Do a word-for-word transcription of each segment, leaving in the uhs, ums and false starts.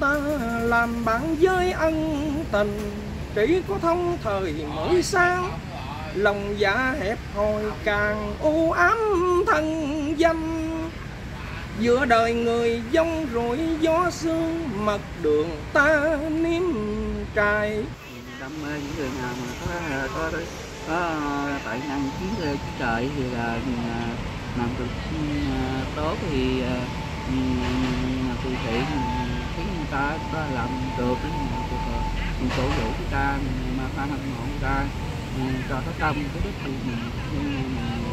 ta làm bạn với ân tình, chỉ có thông thời mới sáng, lòng dạ hẹp hòi càng u ám thân danh. Giữa đời người dông rủi gió sương, mật đường ta nếm trải. Đam mê những người nào mà có có có, có tài năng chiến trí trời thì là làm được tốt thì từ thiện khiến người ta có làm được, mình cổ vũ người ta, mà ta hâm mộ người ta cho nó tâm cái đức thì mình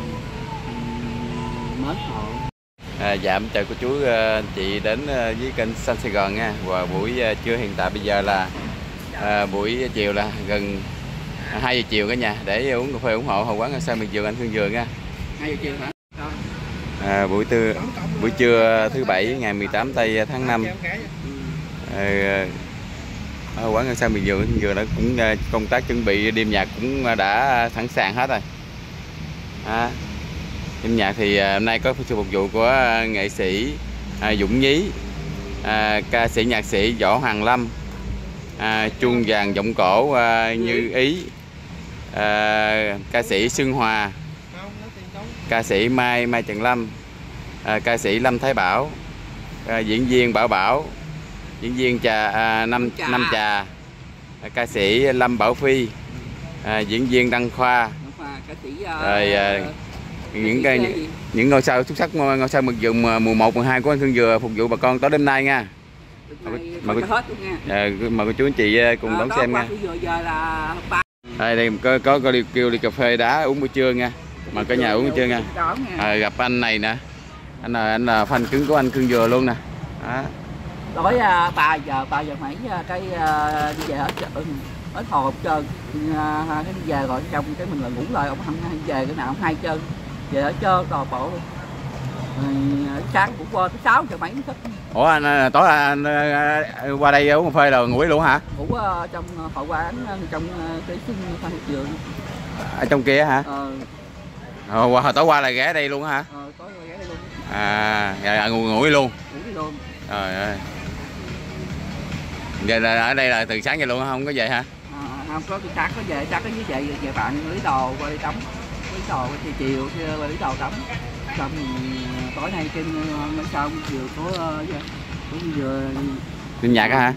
mến họ. À, dạ chào cô chú anh chị đến với kênh Xanh Sài Gòn nha. Và buổi trưa hiện tại bây giờ là à, buổi chiều là gần hai giờ chiều cả nhà, để uống cà phê ủng hộ Hội quán Ngôi Sao Miệt Vườn anh Thương Vườn nha. hai giờ chiều hả? À, buổi tư buổi trưa thứ bảy ngày mười tám tây tháng năm. À, Hội quán Ngôi Sao Miệt Vườn vừa đã cũng công tác chuẩn bị đêm nhạc cũng đã sẵn sàng hết rồi. À, đêm nhạc thì hôm nay có sự phục vụ của nghệ sĩ à, Dũng Nhí, à, ca sĩ nhạc sĩ Võ Hoàng Lâm, à, chuông vàng giọng cổ à, Như Ý, à, ca sĩ Xuân Hòa, ca sĩ Mai Mai Trần Lâm, à, ca sĩ Lâm Thái Bảo, à, diễn viên Bảo Bảo, diễn viên trà à, Năm Năm Trà, à, ca sĩ Lâm Bảo Phi, à, diễn viên Đăng Khoa, ca sĩ, uh, rồi à, những cái những, những ngôi sao xuất sắc ngôi sao Miệt Vườn mùa một mùa hai của anh Thương vừa phục vụ bà con tới đêm nay nha. Mời cô, à, mời cô chú anh chị cùng đón xem nha. Đây, đây có có, có đi, kêu ly cà phê đá uống buổi trưa nha. Mà cả nhà uống buổi trưa nha. À, gặp anh này nè. Anh là anh là fan cứng của anh Thương Vừa luôn nè. Đó. Tối uh, ba giờ ba giờ mấy cái uh, đi về hết ừ, hết hồ hết trơn. Uh, cái đi về rồi trong cái mình là ngủ lại, ông không về cái nào ông hai chân. Về ở trơn toàn bộ luôn. Rồi, sáng cũng qua tới sáu giờ mấy thích. Ủa anh tối anh, anh qua đây uống cà phê rồi ngủ luôn hả? Ngủ uh, trong hội quán trong uh, cái sân Phan Miệt Vườn. Ở trong kia hả? Ờ. Hồi, hồi tối qua là ghé đây luôn hả? Ờ, tối qua ghé đây luôn. À, dạ, ngủ ngủ đi luôn. Ngủ đi luôn. Trời ơi. Vậy là ở đây là từ sáng giờ luôn không có về hả? À, không có, từ sáng có về, sáng có với về về bạn lấy đồ qua đi tắm, lấy đồ thì chiều qua lấy đồ tắm, xong tối nay trên mấy sao vừa có cũng vừa Đêm nhạc hả?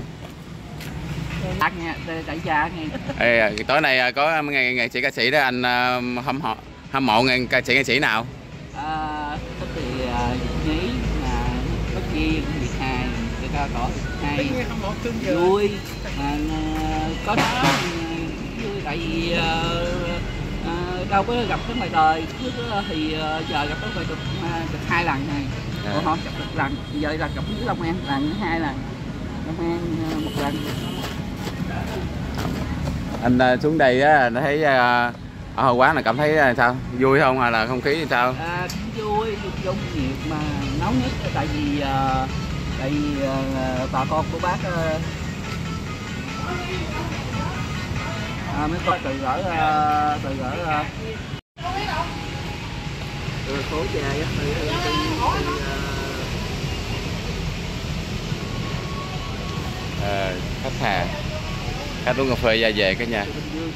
nhạc nha, đại gia nghe. Ê, tối nay có nghệ, nghệ sĩ ca sĩ đó anh uh, hâm mộ hâm mộ nghệ, ca sĩ nghệ sĩ nào? À, thích thì uh, Nhí là Bất Duyên, Việt Hài, người ta có hay vui, mà uh, có đó vui tại vì uh, uh, đâu có gặp cái ngoài đời trước thì uh, giờ gặp cái ngoài được, uh, được hai lần này, à. Họ gặp được lần, giờ là gặp với Long An lần hai lần, Long An uh, một lần. Anh uh, xuống đây á, thấy uh, ở Hội quán là cảm thấy sao? Vui không hay là không khí thì sao? À, vui, vui nhiệt mà nóng nhất tại vì uh, tại vì uh, bà con của bác uh, à, mấy con từ ở uh, từ ở uh, từ phố về á, từ, từ, từ, từ uh... à, khách hàng khách uống cà phê ra về cả nhà.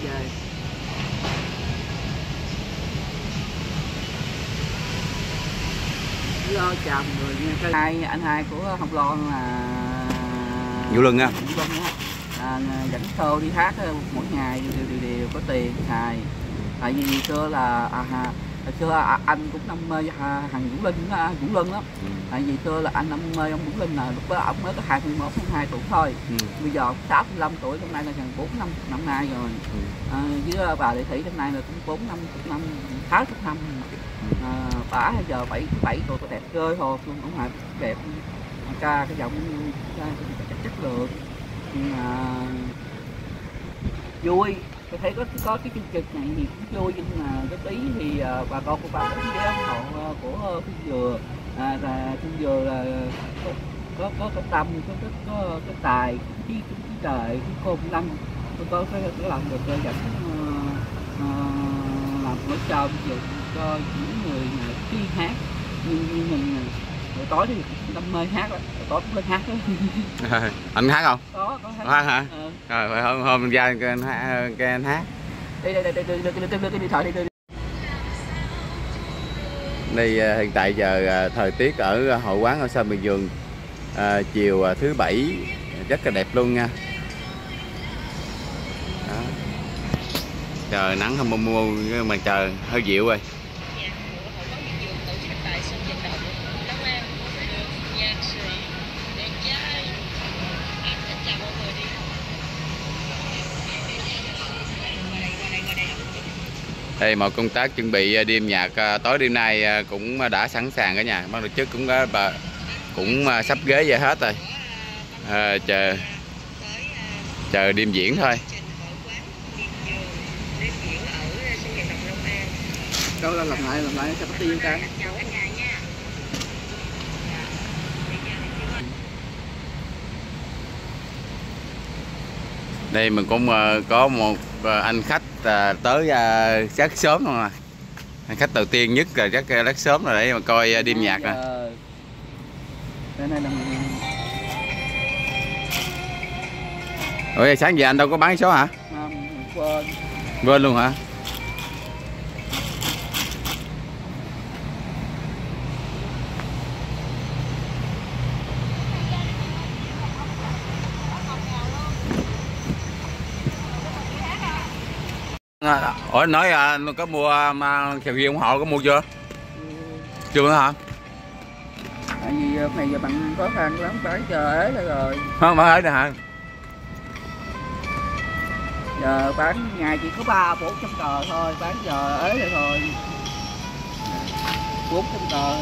Lo chào người nha. Cái hai anh hai của Hồng Loan là Vũ Lân á. Vũ Lân á. À, dẫn show đi hát mỗi ngày đều đều, đều có tiền xài. Tại vì xưa là à, hồi xưa anh cũng năm mê thằng Vũ Linh đó, Vũ Lân đó. Ừ. Tại vì xưa là anh năm mê ông Vũ Linh là lúc đó ông mới có hai mươi mốt, hai mươi hai tuổi thôi. Ừ. Bây giờ sáu mươi lăm tuổi, hôm nay là gần bốn năm năm nay rồi. Ừ. À, với bà Lệ Thủy hôm nay là cũng bốn năm năm sáu mươi năm. À, bà giờ bảy bảy tuổi đẹp rơi hồn luôn, ông Hải đẹp, ca cái giọng ca chất chất lượng, mà vui. Tôi thấy có có cái chương trình này thì cũng vui, nhưng mà cái ý thì uh, bà con của bà cũng ghé ủng hộ uh, của Thương Vừa, à, là Thương Vừa là có có có có tâm, có có có, có tài, trí trí trời, cái khôn năng, tôi có cái có làm được uh, dẫn uh, uh, làm một show cho những người khi hát như, như mình Buổi tối thì đam mê hát lắm, buổi tối cũng lên hát đó. Anh hát không? Có, có hát. Hát hả? Ừ. Rồi phải hôm hôm ra cái anh hát, cái anh hát. Đi đi đi đi đi đi đi đi điện thoại đi đi. Đây hiện tại giờ thời tiết ở hội quán Ngôi Sao Miệt Vườn à, chiều thứ bảy rất là đẹp luôn nha. Đó. Trời nắng không mù mù mà trời hơi dịu rồi. Đây mọi công tác chuẩn bị đêm nhạc tối đêm nay cũng đã sẵn sàng cả nhà. Ban tổ chức cũng có bà cũng sắp ghế về hết rồi. À, chờ chờ đêm diễn thôi. Đâu là làm lại làm lại cho có tiêu ca. Đây mình cũng có một anh khách tới rất sớm luôn nè. Anh khách đầu tiên nhất là rất rất sớm rồi để mà coi đêm nhạc nè. Đây này là Ủa sáng giờ anh đâu có bán số hả? Quên. Quên luôn hả? Ủa anh nói anh có mua mà kèo gì ủng hộ có mua chưa? Ừ. Chưa nữa hả? Tại vì này giờ bạn khó khăn lắm, bán chờ ế lại rồi. Không bán ế rồi hả? Giờ bán ngày chỉ có ba bốn trăm tờ thôi, bán giờ ế lại rồi. Bốn trăm tờ.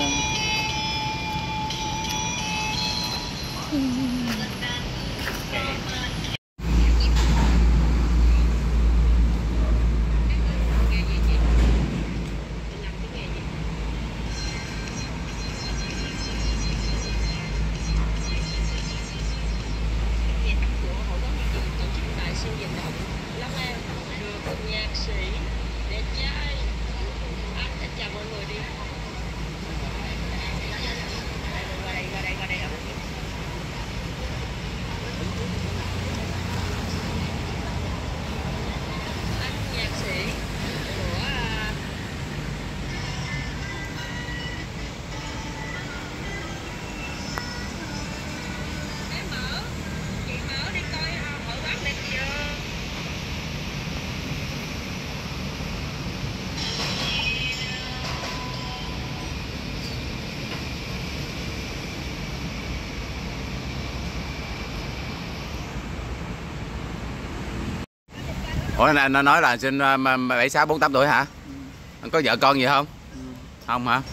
Ủa anh nó nói là sinh bảy sáu bốn tám tuổi hả? Ừ. Anh có vợ con gì không? Ừ. Không hả?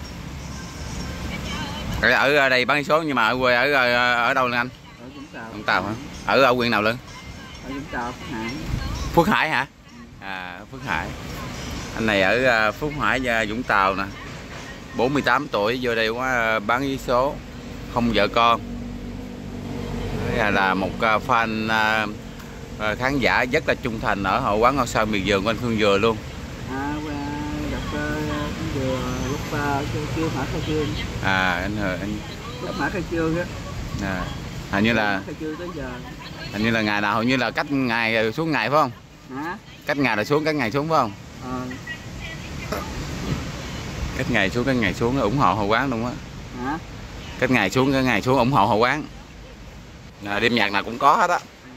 Ở đây bán số nhưng mà ở quê ở ở đâu lên anh? Ở Vũng Tàu. Vũng Tàu hả? Ở ở huyện nào lên? Ở Vũng Tàu, Phước Hải. Phước Hải hả? Ừ. À Phước Hải. Anh này ở Phước Hải Vũng Tàu nè. bốn mươi tám tuổi vô đây quá bán vé số, không vợ con. Đây là một fan khán giả rất là trung thành ở hội quán Ngôi Sao Miệt Vườn của anh Phương Dừa luôn. À, gặp Phương Dừa lúc chưa Mã Khai Trương. À anh anh lúc Mã Khai Trương á. À, hình như là Khai Trương tới giờ. Hình như là ngày nào hầu như là cách ngày xuống ngày phải không? Hả? Cách ngày là xuống, cách ngày xuống phải không? Ờ. Cách ngày xuống, cách ngày xuống ủng hộ hội quán luôn á. Hả? Cách ngày xuống, cách ngày xuống ủng hộ hội quán. À, đêm nhạc nào cũng có hết á.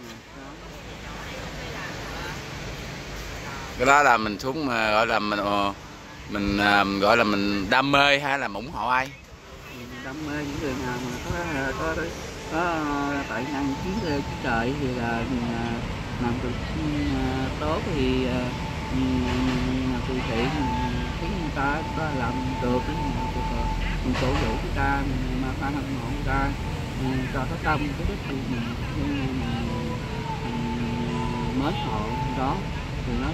Cái đó là mình xuống mà gọi là mình mình gọi là mình đam mê hay là ủng hộ ai? Đam mê những người nào mà có có có, có tài năng trí trí tuệ thì là làm được tốt thì từ thiện khiến người ta có làm được mình cổ vũ người ta mà phải hâm mộ người ta cho có tâm cái đức thì mình mến họ đó thì nó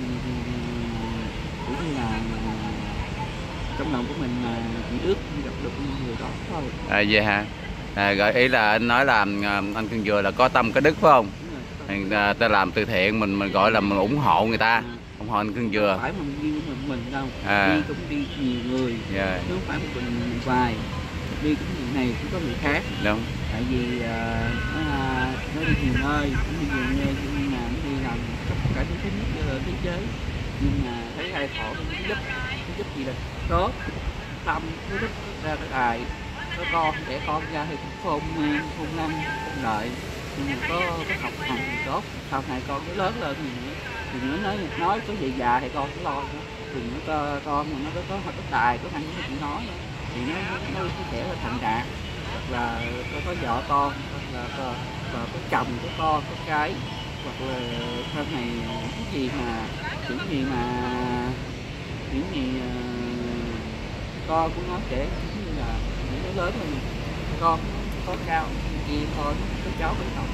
cũng như là trong lòng của mình là chỉ ước gặp được người đó thôi. À vậy hả? À, gợi ý là anh nói là anh Cưng Dừa là có tâm có đức phải không? Mình à, ta làm từ thiện mình mình gọi là mình ủng hộ người ta, à, ủng hộ anh Cưng Dừa. Không phải mình đi mình, mình đâu, à. đi cũng đi nhiều người, yeah. chứ không phải một mình vài. đi cũng người này cũng có người khác. Đúng. Tại vì uh, nó, nó đi nhiều nơi, nó đi nhiều nơi nhưng mà nó đi làm tất cả những cái nước thế giới, nhưng mà thấy ai khổ nó giúp, nó giúp gì là tốt, tâm nó giúp ra cái đài, có con trẻ con ra thì cũng khôn ngoan, khôn năng, khôn lợi, nhưng mà có có học hành thì tốt, sau này con nó lớn lên thì thì nó nói nói có gì già thì con cũng lo nữa, thì nó có con mà nó có có có tài, có năng nó chỉ nói nữa. Thì nó nó sẽ là thành đạt, hoặc là có, có vợ con, hoặc là có, có, có chồng, có con, có cái, hoặc là sau này cái gì mà những gì mà những gì uh, con của nó trẻ như là những nó lớn hơn con có cao kia thôi, có cháu với học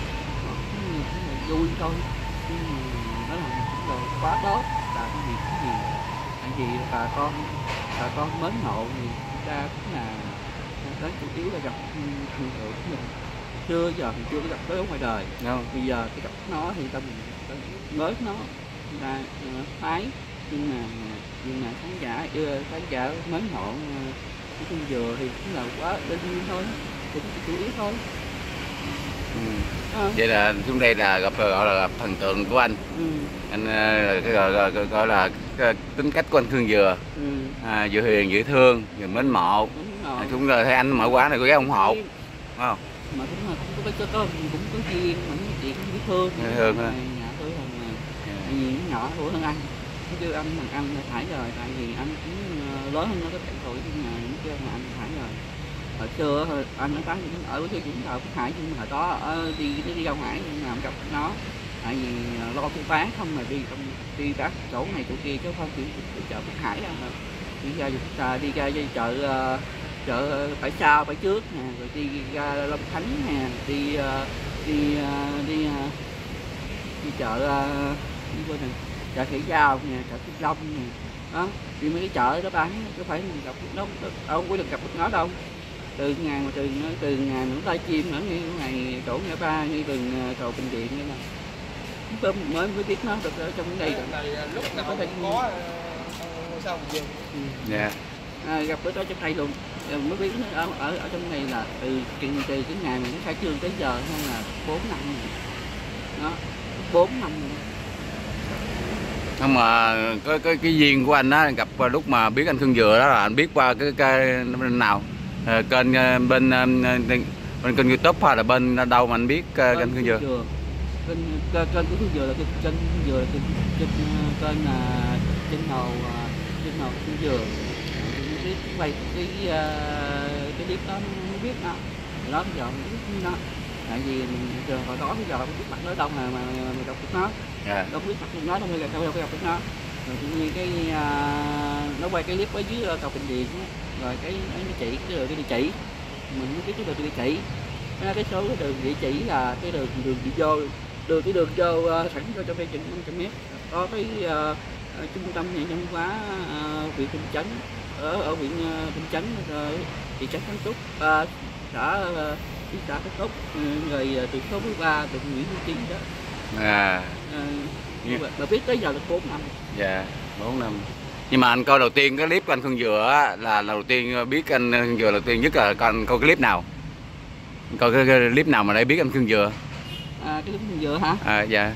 vui thôi, nhưng mà nó là một cái quá tốt là cái gì cái gì tại vì bà con bà con mến ngộ thì ta cũng là đến chủ yếu là gặp thường tượng của mình. Xưa giờ thì chưa có gặp tới ở ngoài đời đâu, bây giờ cái gặp nó thì ta mình mới nó ta phái, nhưng mà nhưng mà khán giả đưa khán giả mến ngộ cái khung dừa thì cũng là quá đơn nhiên thôi, cũng chủ yếu thôi. Ừ. À. Vậy là xuống đây là gặp gọi là gặp thần tượng của anh. Ừ. Anh cái gọi, gọi, gọi, gọi là cái tính cách của anh Khương Dừa. Ừ. À, vừa hiền vừa thương vừa mến mộ. À, chúng là thấy anh mở quán này có ghé ủng hộ, đúng không? Mà cũng là cũng có có, có cũng có duyên mà những chuyện cũng biết thương. Thương ha. Nhà tôi là tại vì nó nhỏ tuổi hơn anh, nó kêu anh thằng anh là thải rồi, tại vì anh cũng lớn hơn nó có bảy tuổi, nhưng mà nó kêu là anh thải rồi. Hồi xưa anh nó tán ở với tôi cũng ở Phước Hải, nhưng mà hồi đó ở, đi đi ra ngoài nhưng mà không gặp nó, tại vì lo buôn bán không mà đi đi các chỗ này chỗ kia chứ không chỉ chợ Phước Hải đâu mà đi ra đi ra đi chợ chợ phải sau phải trước nè, rồi đi ra Long Khánh nè, đi đi đi đi chợ đi qua này chợ Thị Giao nè, chợ Kim Long nè, đó đi mấy cái chợ đó bán có phải mình gặp nó đâu có được gặp được nó đâu. Từ ngày mà từ từ ngày mình live stream ở ngay ngày chỗ ngã ba ngay gần cầu Bình Điện đây nè, mới mới biết nó được ở trong đây rồi. Lúc nào có thể có sao mình dạ. À, gặp bữa đó trong đây luôn mới biết nó ở ở ở trong này là từ từ, từ cái ngày mình nó khai trương tới giờ hay là bốn năm rồi. Đó bốn năm rồi. Không mà cái cái cái duyên của anh đó gặp lúc mà biết anh Khương Dừa đó là anh biết qua cái cái nào à, kênh bên bên kênh YouTube hay là bên đâu mà anh biết kênh Khương Dừa? Kênh kênh của Khương Dừa là kênh kênh Dừa là kênh kênh kênh là trên hồ trên hồ Khương Dừa. Cái quay cái cái clip đó mới biết nó, đó bây giờ mình biết nó, tại vì mình hồi đó bây giờ không biết mặt nó đâu mà mà mình gặp được nó, yeah. Đâu biết mặt nó đâu, đâu đâu có gặp được nó, rồi tự nhiên cái uh, nó quay cái clip ở dưới cầu Bình Điện, rồi cái nó chỉ cái đường cái địa chỉ, mình mới biết cái đường địa chỉ, cái số cái đường địa chỉ là cái đường đường đi vô đường cái đường vô uh, sẵn cho cho phê chừng năm trăm mét, có cái uh, trung tâm nhà văn hóa uh, huyện Bình Chánh, ở ở huyện uh, Bình Chánh rồi thị trấn Thắng Túc, uh, xã uh, thị xã Thắng Túc, rồi từ số mười ba từ Nguyễn Hữu Chính đó. À. Uh, bà biết tới giờ là bốn năm. Dạ, bốn năm. Nhưng mà anh coi đầu tiên cái clip của anh Khương Dừa á, là đầu tiên biết anh Khương Dừa đầu tiên nhất là coi, coi cái clip nào? Coi cái, cái clip nào mà để biết anh Khương Dừa? À, cái clip Khương Dừa hả? À, dạ.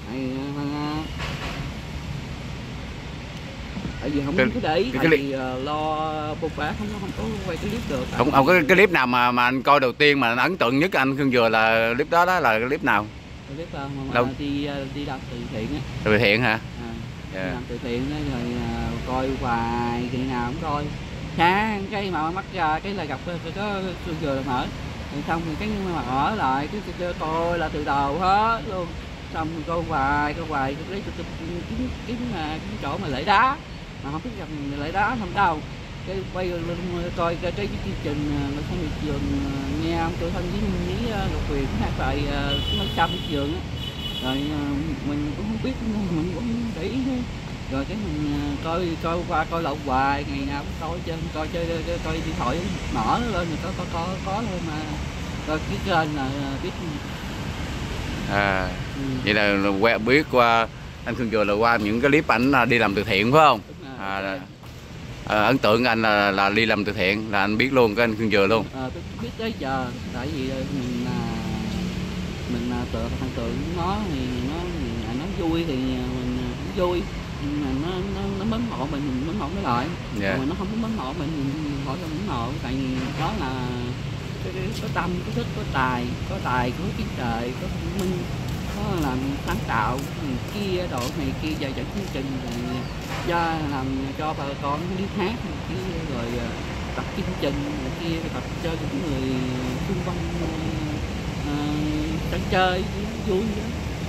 Tại vì không cái, có để ý, tại vì uh, lo buôn bán không không có quay cái clip được. Không, không có cái clip nào mà mà anh coi đầu tiên mà anh ấn tượng nhất anh Khương Dừa là clip đó đó là cái clip nào? Cái clip uh, mà, mà đi đi làm từ thiện á. Từ thiện hả? À, yeah. Làm từ thiện đó, rồi uh, coi hoài kỳ nào cũng coi. Sáng cái mà mắc ra cái là gặp cái có Khương Dừa là mở. Rồi xong rồi cái mà mở lại cái cho coi là từ đầu hết luôn. Xong rồi coi hoài coi hoài cái lấy cái cái cái cái chỗ mà lễ đá. Mà không biết gặp lại đó không đâu, cái quay lên coi cái cái chương trình mà sang thị trường nghe ông Châu Thanh với với Ngọc Huyền hát bài nói trăm thị trường á, rồi mình cũng không biết, mình cũng không để ý, rồi cái mình coi coi qua coi lậu hoài, ngày nào cũng coi trên coi chơi coi, coi điện thoại mở nó lên rồi có có có có thôi mà, rồi cái kênh là biết. À, ừ. Vậy là quen biết qua anh Khương Dừa là qua những cái clip ảnh đi làm từ thiện phải không? À, à, ấn tượng anh là là đi làm từ thiện là anh biết luôn cái anh Cương Dừa luôn. À, tôi biết tới giờ tại vì mình là mình là tự thần tượng nó thì nó nó vui thì mình cũng vui, nhưng mà nó nó nó mến mộ mình mình mến mộ nó lại. Yeah. Mà nó không có mến mộ mình mình hỏi là mến mộ, tại vì đó là cái, cái, có tâm, có thức, có tài, có tài, có trí tuệ, có thông minh, có làm sáng tạo này kia độ này kia giờ dẫn chương trình rồi do làm cho bà con đi hát này kia rồi tập chương trình này kia tập cho những người xung quanh uh, chơi vui đó.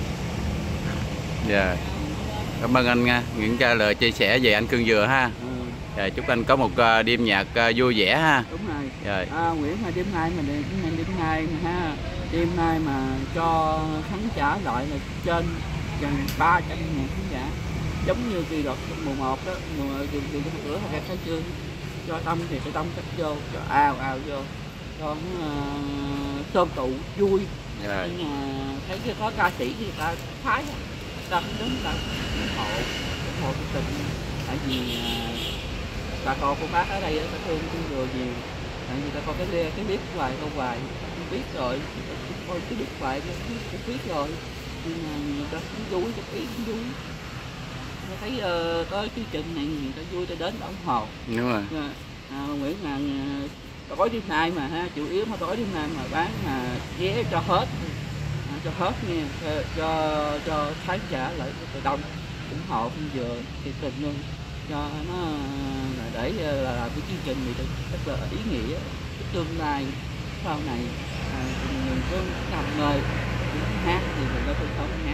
Dạ. Cảm ơn anh nha, những cái lời chia sẻ về anh Cương Dừa ha. Ừ. Dạ, chúc anh có một uh, đêm nhạc uh, vui vẻ ha. Đúng rồi. Rồi. À, Nguyễn là đêm nay mà đêm, đêm nay mà ha, đêm nay mà cho khán giả lại là trên gần ba trăm ngàn khán giả, giống như kỳ đợt mùa một đó, mùa dù dù cái cửa hay khai trương cho Tâm thì cái Tâm cách vô, cho ào ào vô, cho tôm uh, tụ vui. Rồi. Nhưng mà thấy cái có ca sĩ người ta phái ta cũng đến ta ủng hộ ủng hộ cái tình, tại vì uh, bà con cô bác ở đây ta thương Cương Dừa nhiều, tại vì ta coi cái cái biết hoài câu hoài không biết rồi, coi cái biết hoài cũng biết rồi, nhưng mà người ta cũng vui, cái ý cũng vui. Tôi thấy uh, có chương trình này người ta vui, ta đến ủng hộ. Đúng rồi. À, Nguyễn là tối đêm nay mà ha, chủ yếu mà tối đêm nay mà bán mà vé cho hết, à, cho hết nha, cho cho, cho khán giả lại từ đông ủng hộ Cương Dừa thiệt tình luôn, cho nó là để là làm cái chương trình này rất là ý nghĩa, cái tương lai sau này à, mình có đam mê hát thì mình có sân khấu hát,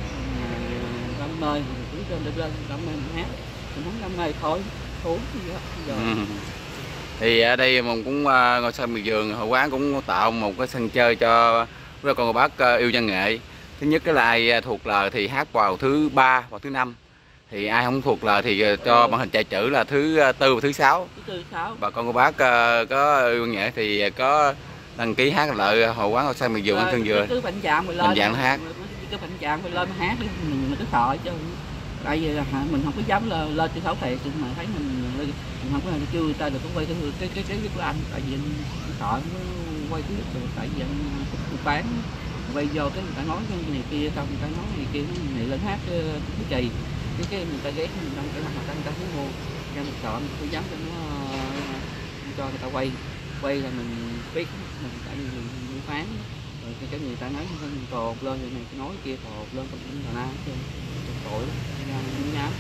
đam mê mình cứ trên lên lên đam mê hát, mình không đam mê thôi thốn gì đó giờ. Ừ. Thì ở đây mình cũng uh, ngôi sao miệt vườn hội quán cũng tạo một cái sân chơi cho với con cô bác uh, yêu văn nghệ. Thứ nhất cái là ai thuộc lời thì hát vào thứ ba và thứ năm, thì ai không thuộc lời thì cho màn hình chạy chữ là thứ tư và thứ sáu. Thứ tư sáu. Bà con cô bác uh, có yêu văn nghệ thì có đăng ký hát lại hội quán ngôi sao miệt vườn anh Cương Dừa. Cứ bệnh trạng mình lên. Bệnh trạng hát. Cái bệnh trạng mình lên hát đi, mình mình cứ sợ chứ. Tại vì mình không có dám lên lên sân khấu thiệt, mà thấy mình mình không có chưa người ta được có quay cái cái cái cái của anh, tại vì anh sợ quay cái được, tại vì anh bán quay vô cái người ta nói cái này kia, xong người ta nói này kia này lên hát cái kỳ cái cái người ta ghét mình trong cái mặt người ta muốn mua, cho mình sợ mình không dám cho nó cho người ta quay quay là mình biết mình, tại vì mình mua bán rồi cái người ta nói mình tồn lên rồi này nói kia tồn lên còn cũng là na chứ tội không dám.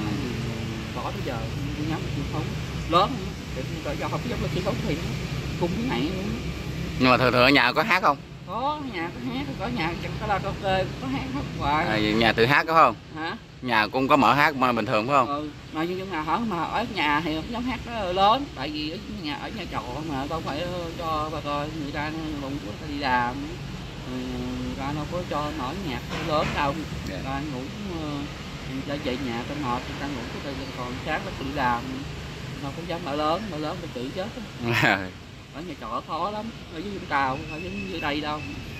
Có tới giờ không dám sân khấu lớn do không dám lên sân khấu thì cung cái này. Nhưng mà thường thường ở nhà có hát không? Có nhà có hát, có nhà chẳng có karaoke có hát hết hoài. À, nhà tự hát có không? Hả? Nhà cũng có mở hát mà bình thường phải không? Ừ, mà nhưng mà hỏi mà ở nhà thì không dám hát lớn, tại vì ở nhà ở nhà trọ mà đâu phải cho bà coi người ta bụng của ta đi làm, người ta đâu có cho mở nhạc lớn đâu, người ta ngủ người ta về nhà ta mệt người ta ngủ cái ta còn sáng nó tự làm, đâu có dám mở lớn, mở lớn ta tự chết. Ở nhà trọ khó lắm, ở dưới Vũng Tàu, ở dưới đây đâu.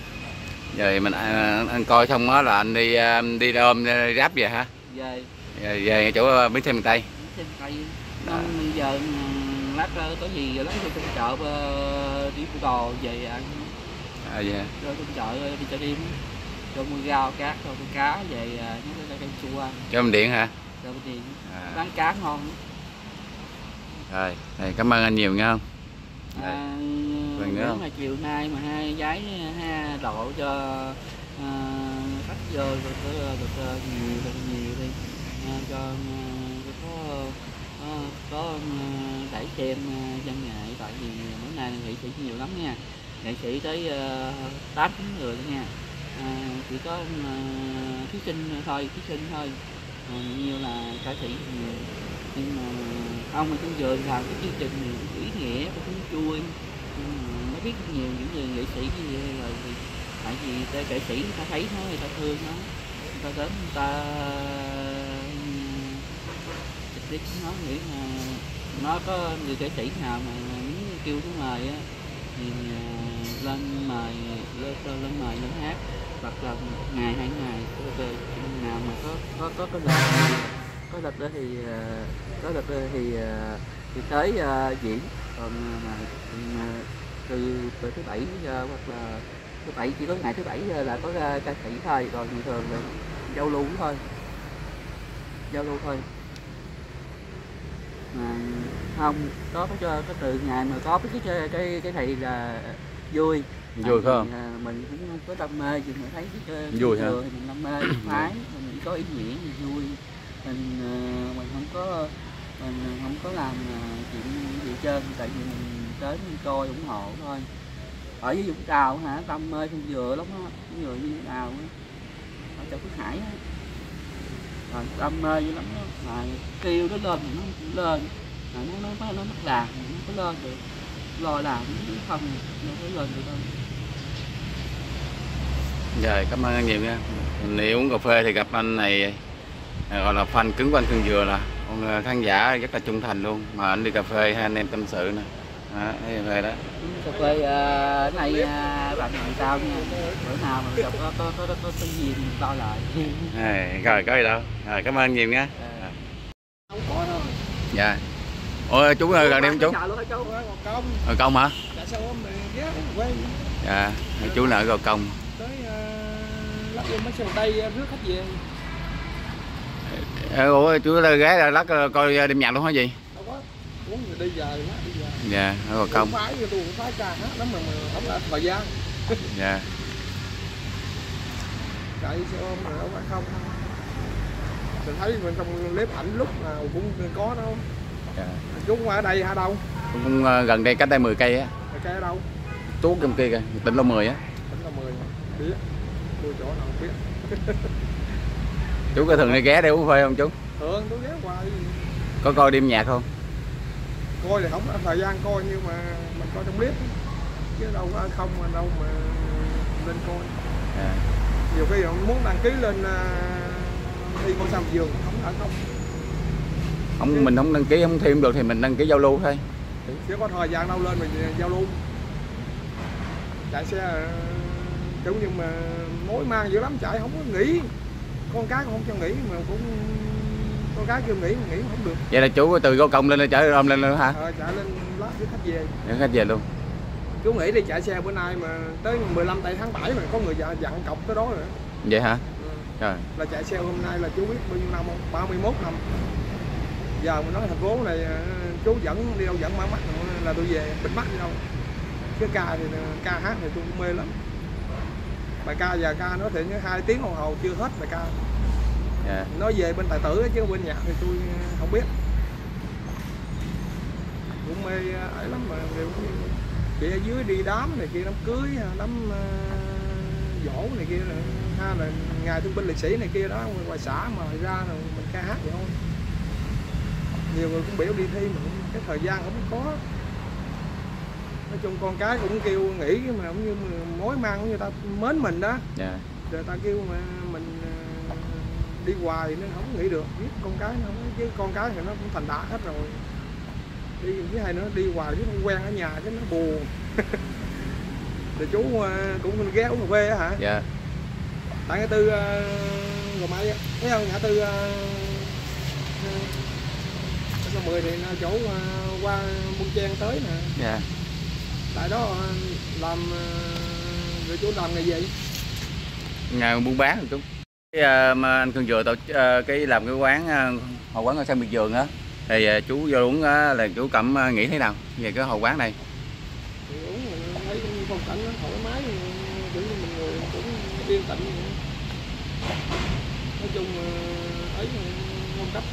Rồi mình anh, anh coi xong đó là anh đi đi ôm ráp về hả? Về. Về, về chỗ Bến Xe miền Tây. Bến Xe miền Tây. Nên bây giờ lát có gì lấy đi trong chợ đi mua đồ về ăn. À dạ. Rồi trong chợ đi chợ đêm. Cho mua rau cá, rồi mua cá về những cái cây chua ăn. Cho mình điện hả? Cho mình điện. À. Bán cá ngon. Rồi, thầy cảm ơn anh nhiều nha. À, nếu mà chiều nay mà hai giấy ha độ cho à, khách vô được được nhiều được nhiều đi à, cho có có, có đẩy xem văn nghệ, tại vì bữa nay nghệ sĩ nhiều lắm nha, nghệ sĩ tới tám chín người nữa nha, à, chỉ có uh, thí sinh thôi thí sinh thôi à, nhiều là ca sĩ nhiều, nhưng mà ông mà Cương Dừa làm cái chương trình ý nghĩa cũng vui, nó biết nhiều những người nghệ sĩ như là tại vì nghệ sĩ người ta thấy nó, người ta thương nó, người ta đến người ta trực tiếp nó nghĩ là nó có người nghệ sĩ nào mà muốn kêu nó mời á thì lên mời lên, lên mời lên hát, hoặc là một ngày hai ngày nào mà có có có có lịch có lịch đó thì có lịch đó thì thì tới uh, diễn. Còn uh, từ, từ thứ bảy uh, hoặc là thứ bảy chỉ có ngày thứ bảy là có uh, ca sĩ thôi, còn thường thường là giao lưu thôi, giao lưu thôi. Mà không có cái cho cái từ ngày mà có cái cái cái cái này là vui vui phải không? À, mình cũng có đam mê thì mình thấy cái vui hả? Mình đam mê phái, mình có ý nghĩa mình vui, mình mình không có mình không có làm chuyện gì trơn, tại vì mình tới mình coi ủng hộ thôi. Ở với Vũng Tàu hả, đam mê không vừa lắm á, không vừa như Vũng Tàu á, ở chỗ Phước Hải á, rồi đam mê dữ lắm đó. Mà kêu nó lên nó không lên, mà nó nó nó mất làm nó có lên được, lo làm nó không nó có lên được đâu. Rồi cảm ơn anh nhiều nha. Nếu uống cà phê thì gặp anh này gọi là fan cứng của anh Cương Dừa, là con khán giả rất là trung thành luôn, mà anh đi cà phê hai anh em tâm sự nè. Đó, thấy về đó. Cà phê uh, này uh, bạn làm sao nha, bữa nào mà gặp có có có có có gì mình to lại. À, rồi có gì đâu. Rồi cảm ơn anh nhiều nha. À. Không có đâu. Dạ. Ôi chú ơi gần đây không chú? Ở Công hả? Dạ sao hôm này ghé quay. Dạ, chú nợ Gò Công. Tới uh, lát mấy xe đây rước khách về. Ủa chú ghé ra lát coi đêm nhạc luôn hả gì? Đâu có. Uống rồi đi về quá đi về. Dạ, ở Gò Công. Không phải tôi cũng phải ca hát lắm mà, mà không là thời gian. Dạ. Chạy xe ôm rồi đâu phải không. Mình thấy mình trong clip ảnh lúc nào cũng có đâu. Dạ. Chú ở đây hả đâu? Cũng gần đây cách đây mười cây á. Mười cây ở đâu? Chú trong kia kìa, tỉnh Lô mười á. Tỉnh Lô mười biết. Tôi chỗ nào không biết. Chú có thường đi ghé để uống phê không chú? Thường tôi ghé hoài. Có coi đêm nhạc không? Coi thì không có thời gian coi, nhưng mà mình coi trong clip chứ đâu có không mà đâu mà lên coi. À. Nhiều khi muốn đăng ký lên thi con sao giường không ở không. Không chứ mình không đăng ký không thêm được thì mình đăng ký giao lưu thôi. Chứ có thời gian đâu lên mình giao lưu. Chạy xe kiểu nhưng mà mối mang dữ lắm, chạy không có nghỉ. Con cái không cho nghỉ mà cũng con cái kêu nghỉ mà nghỉ không được. Vậy là chú từ Gò Công lên chở ôm lên luôn hả? Ờ, chạy lên lát với khách về. Để khách về luôn. Chú nghĩ đi chạy xe bữa nay mà tới mười lăm tây tháng bảy mà có người dặn cọc tới đó rồi. Vậy hả? Ừ. Trời. Là chạy xe hôm nay là chú biết bao nhiêu năm không? ba mươi mốt năm. Giờ mình nói thành phố này chú dẫn đi đâu dẫn mở mắt là tôi về bịt mắt đi đâu. Cái ca thì ca hát thì tôi cũng mê lắm. Bài ca giờ ca nói thiệt hai tiếng đồng hồ chưa hết bài ca. Yeah. Nói về bên tài tử chứ bên nhạc thì tôi không biết. Cũng mê ấy lắm mà đều chị ở dưới đi đám này kia, đám cưới, đám uh, dỗ này kia, ha là ngày thương binh liệt sĩ này kia đó, ngoài xã mà ra rồi mình ca hát vậy thôi. Nhiều người cũng biểu đi thi mà cái thời gian không có. Nói chung con cái cũng kêu nghỉ mà cũng như mối mang của người ta mến mình đó. Yeah. Rồi ta kêu mà mình đi hoài nên không nghĩ được, biết con cái nó không, chứ con cái thì nó cũng thành đạt hết rồi. Đi với hai nữa đi hoài chứ không quen ở nhà chứ nó buồn. Thì chú cũng ghé uống cà phê á hả? Dạ. Tại ngã tư Gò Mây á, thấy không, ngã tư Số mười thì chỗ qua Buôn Trang tới nè. Dạ. Tại đó làm rồi chú làm ngày gì? Ngày buôn bán rồi chú. Cái mà anh Cương Dừa tổ cái làm cái quán hội quán ở Sân Biệt Vườn á, thì chú vô uống là chú cảm nghĩ thế nào về cái hội quán này? Thì uống thấy phong cảnh nó thoải mái, kiểu như mình ngồi cũng yên tĩnh vậy. Nói chung ấy phong cách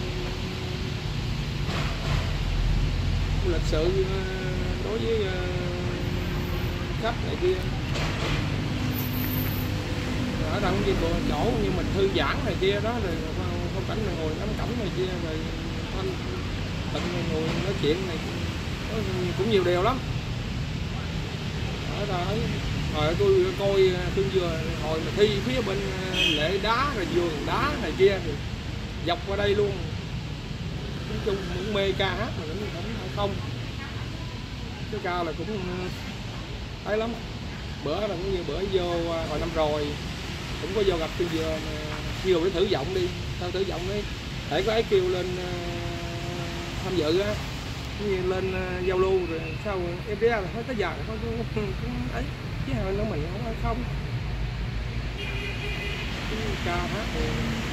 cũng lịch sự đối với khách này kia. Ở đâu cũng như chỗ như mình thư giãn này kia đó, rồi phong cảnh mình ngồi ngắm cảnh này kia, rồi anh tận ngồi nói chuyện này cũng nhiều điều lắm. Ở đây hồi tôi coi Cương Dừa hồi mà thi phía bên Lệ Đá rồi vườn đá này kia thì dọc qua đây luôn. Nói chung cũng mê ca hát mà cũng không cái ca là cũng thấy lắm. Bữa là cũng như bữa vô hồi năm rồi cũng có vô gặp Cương Dừa mà kêu để thử giọng đi, tao thử giọng đi, để có ấy kêu lên tham dự á, như lên uh, giao lưu rồi sau em ra là tới giờ thôi ấy chứ hơn nữa mình không hay không ca hát thì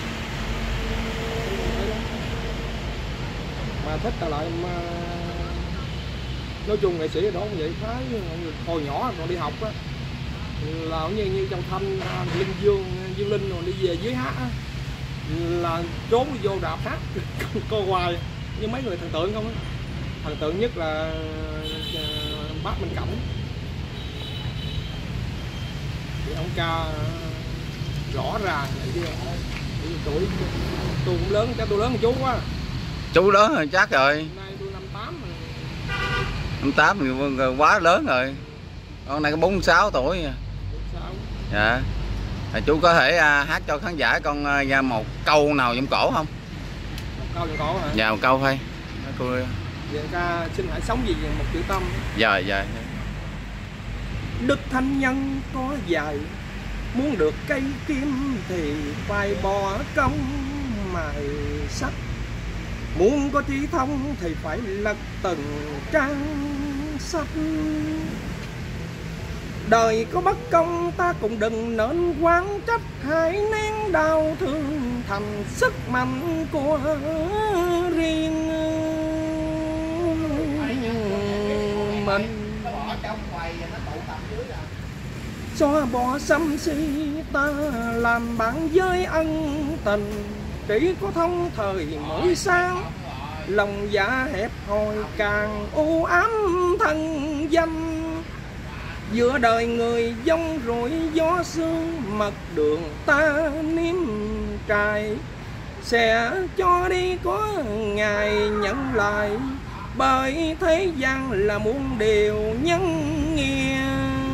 mà thích trở lại mà nói chung nghệ sĩ ở đó cũng vậy, thấy hồi nhỏ còn đi học á là như như trong Thanh, Linh Dương, Dương Linh rồi đi về dưới hát á, là trốn đi vô rạp hát coi hoài như mấy người thần tượng không á. Thần tượng nhất là uh, bác Minh Cẩm thì ông ca rõ ràng vậy chứ tuổi tôi cũng lớn, chắc tôi lớn một chú quá. Chú lớn rồi chắc rồi. Nay tôi năm tám rồi. Năm tám thì quá lớn rồi. Con này có bốn mươi sáu tuổi. bốn mươi sáu. Dạ. À, chú có thể à, hát cho khán giả con à, một câu nào giọng cổ không? Một câu giọng cổ hả? Dạ một câu thôi. Cô... Vậy ca xin hãy sống gì một chữ tâm. Dạ dạ. Đức Thánh Nhân có dạy muốn được cây kim thì phải bỏ công mài sắt, muốn có trí thông thì phải lật từng trang sách. Đời có bất công ta cũng đừng nên oán trách, hãy nén đau thương thành sức mạnh của riêng mình. Xóa bỏ sân si ta làm bạn với ân tình, chỉ có thông thời mỗi sáng, lòng dạ hẹp hòi càng u ám thân danh. Giữa đời người dông rủi gió sương, mật đường ta nếm trải, sẽ cho đi có ngày nhận lại, bởi thế gian là muôn điều nhân nghĩa.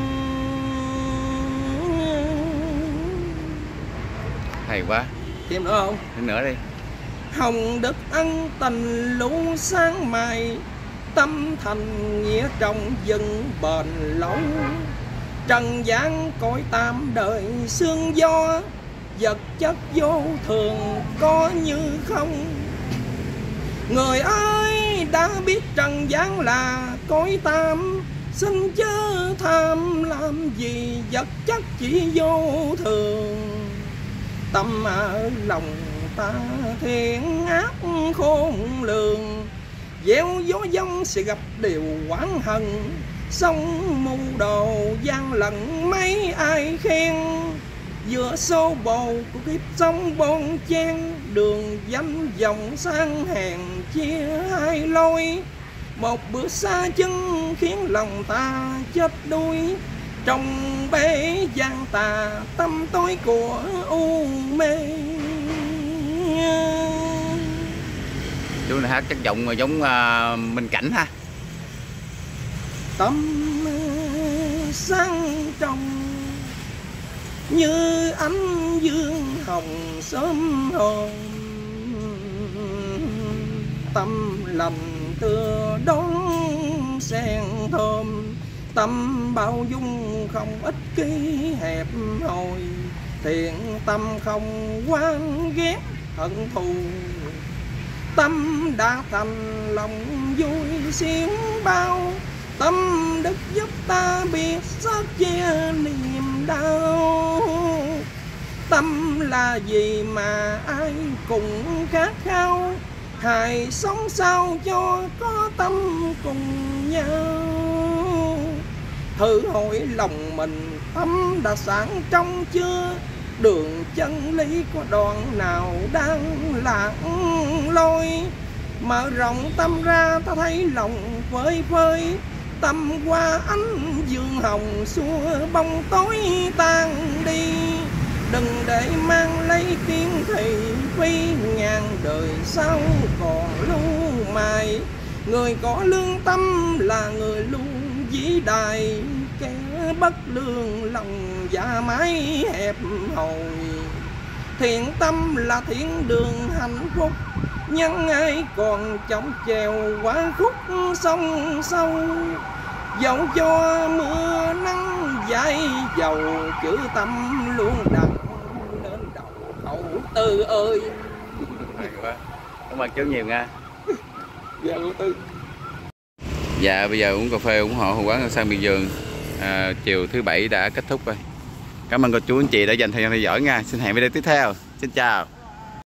Hay quá. Thêm nữa không? Thêm nữa đi. Hồng đức ân tình lũ sáng mai, tâm thành nghĩa trọng dừng bền lâu. Trần gian cõi tam đời sương gió, vật chất vô thường có như không. Người ơi đã biết trần gian là cõi tam, xin chớ tham làm gì vật chất chỉ vô thường. Tâm ở lòng ta thiện ác khôn lường, gieo gió giông sẽ gặp điều oán hận. Sông mù đồ gian lận mấy ai khen, giữa xô bầu của kiếp sống bon chen. Đường danh dòng sang hèn chia hai lối, một bước xa chân khiến lòng ta chết đuối. Trong bể gian tà tâm tối của u mê. Chú này hát chắc giọng giống uh, Minh Cảnh ha. Tâm sáng trong như ánh dương hồng sớm hôm, tâm lành tựa đón sen thơm. Tâm bao dung không ích kỷ hẹp hòi, thiện tâm không oán ghét hận thù. Tâm đã thành lòng vui xiển bao, tâm đức giúp ta biết xót che niềm đau. Tâm là gì mà ai cũng khát khao, hãy sống sao cho có tâm cùng nhau. Thử hỏi lòng mình tâm đã sáng trong chưa, đường chân lý có đoạn nào đang lạc lối. Mở rộng tâm ra ta thấy lòng phơi phới, tâm qua ánh dương hồng xua bóng tối tan đi. Đừng để mang lấy tiếng thị phi, ngàn đời sau còn lưu mài. Người có lương tâm là người luôn vĩ đại, kẻ bất lương lòng dạ mái hẹp hòi. Thiện tâm là thiên đường hạnh phúc, nhân ai còn chóng chèo quá khúc sông sâu. Dẫu cho mưa nắng dãi dầu, chữ tâm luôn đặt lên đầu khẩu Tư ơi. Hay quá. Cảm ơn chú nhiều nha. Dạ cô Tư. Dạ bây giờ uống cà phê ủng hộ quán Ngân Sang Miệt Vườn à, chiều thứ bảy đã kết thúc rồi. Cảm ơn cô chú anh chị đã dành thời gian theo dõi nha. Xin hẹn video tiếp theo. Xin chào.